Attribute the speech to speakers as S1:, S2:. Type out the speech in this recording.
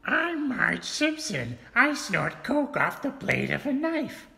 S1: I'm Marge Simpson. I snort coke off the blade of a knife.